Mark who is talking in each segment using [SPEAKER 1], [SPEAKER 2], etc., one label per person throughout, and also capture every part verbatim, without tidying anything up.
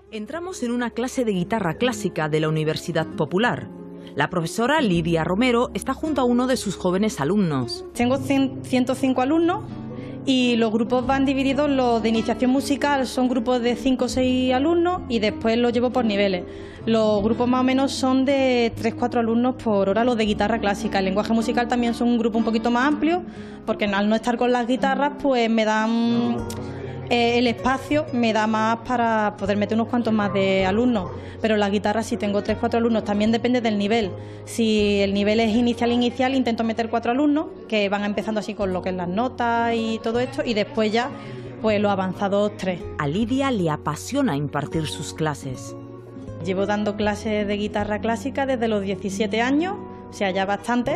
[SPEAKER 1] Entramos en una clase de guitarra clásica de la Universidad Popular. La profesora Lidia Romero está junto a uno de sus jóvenes alumnos.
[SPEAKER 2] Tengo ciento cinco alumnos y los grupos van divididos. Los de iniciación musical son grupos de cinco o seis alumnos y después los llevo por niveles. Los grupos más o menos son de tres o cuatro alumnos por hora, los de guitarra clásica. El lenguaje musical también son un grupo un poquito más amplio, porque al no estar con las guitarras pues me dan... Eh, el espacio me da más para poder meter unos cuantos más de alumnos, pero la guitarra sí tengo tres, cuatro alumnos, también depende del nivel. Si el nivel es inicial, inicial, intento meter cuatro alumnos que van empezando así con lo que es las notas y todo esto, y después ya, pues los avanzados tres.
[SPEAKER 1] A Lidia le apasiona impartir sus clases.
[SPEAKER 2] Llevo dando clases de guitarra clásica desde los diecisiete años, o sea, ya bastante,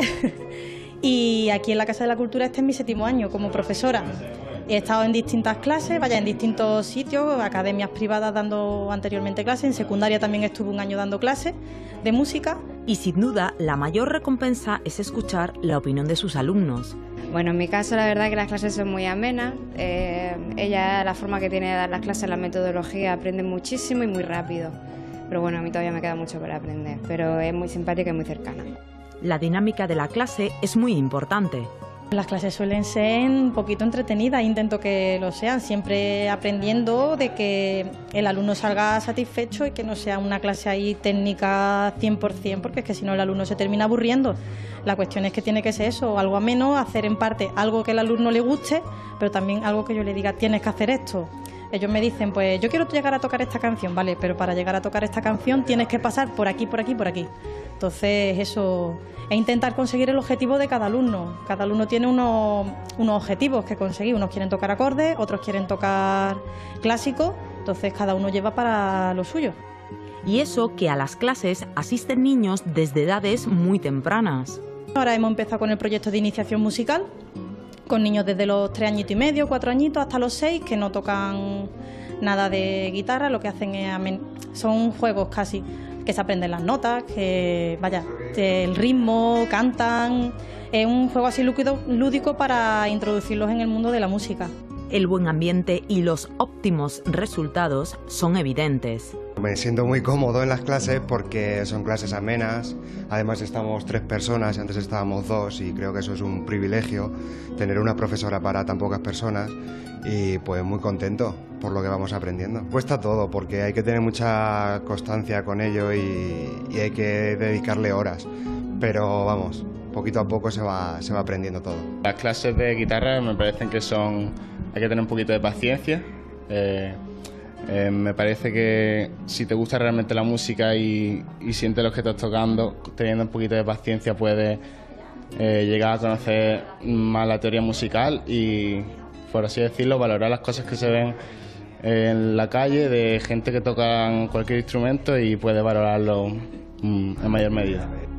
[SPEAKER 2] y aquí en la Casa de la Cultura este es mi séptimo año como profesora. He estado en distintas clases, vaya, en distintos sitios, academias privadas dando anteriormente clases, en secundaria también estuve un año dando clases de música.
[SPEAKER 1] Y sin duda, la mayor recompensa es escuchar la opinión de sus alumnos.
[SPEAKER 3] Bueno, en mi caso la verdad que las clases son muy amenas, eh, ella, la forma que tiene de dar las clases, la metodología, aprende muchísimo y muy rápido. Pero bueno, a mí todavía me queda mucho por aprender, pero es muy simpática y muy cercana.
[SPEAKER 1] La dinámica de la clase es muy importante.
[SPEAKER 2] Las clases suelen ser un poquito entretenidas, intento que lo sean, siempre aprendiendo de que el alumno salga satisfecho y que no sea una clase ahí técnica cien por cien, porque es que si no el alumno se termina aburriendo. La cuestión es que tiene que ser eso, algo ameno, hacer en parte algo que al alumno le guste, pero también algo que yo le diga, tienes que hacer esto. Ellos me dicen, pues yo quiero llegar a tocar esta canción, vale, pero para llegar a tocar esta canción tienes que pasar por aquí, por aquí, por aquí. Entonces eso es intentar conseguir el objetivo de cada alumno. Cada alumno tiene unos, unos objetivos que conseguir. Unos quieren tocar acordes, otros quieren tocar clásico, entonces cada uno lleva para lo suyo.
[SPEAKER 1] Y eso que a las clases asisten niños desde edades muy tempranas.
[SPEAKER 2] Ahora hemos empezado con el proyecto de iniciación musical, con niños desde los tres añitos y medio, cuatro añitos, hasta los seis, que no tocan nada de guitarra, lo que hacen es son juegos casi, que se aprenden las notas, que vaya, el ritmo, cantan. Es un juego así lúdico, lúdico para introducirlos en el mundo de la música.
[SPEAKER 1] El buen ambiente y los óptimos resultados son evidentes.
[SPEAKER 4] Me siento muy cómodo en las clases porque son clases amenas, además estamos tres personas, antes estábamos dos y creo que eso es un privilegio, tener una profesora para tan pocas personas, y pues muy contento por lo que vamos aprendiendo. Cuesta todo porque hay que tener mucha constancia con ello y, y hay que dedicarle horas, pero vamos, poquito a poco se va, se va aprendiendo todo.
[SPEAKER 5] Las clases de guitarra me parecen que son, hay que tener un poquito de paciencia. Eh, eh, me parece que si te gusta realmente la música y, y sientes lo que estás tocando, teniendo un poquito de paciencia puedes eh, llegar a conocer más la teoría musical y, por así decirlo, valorar las cosas que se ven en la calle de gente que toca cualquier instrumento y puede valorarlo en mayor medida.